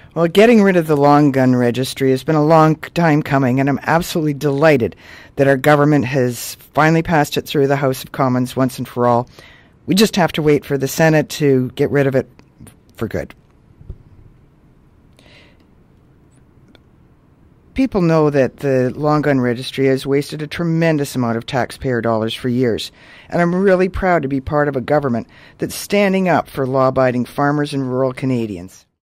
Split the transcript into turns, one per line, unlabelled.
Well, getting rid of the long gun registry has been a long time coming, and I'm absolutely delighted that our government has finally passed it through the House of Commons once and for all. We just have to wait for the Senate to get rid of it for good. People know that the long gun registry has wasted a tremendous amount of taxpayer dollars for years, and I'm really proud to be part of a government that's standing up for law-abiding farmers and rural Canadians.